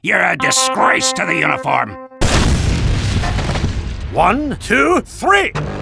You're a disgrace to the uniform. 1, 2, 3!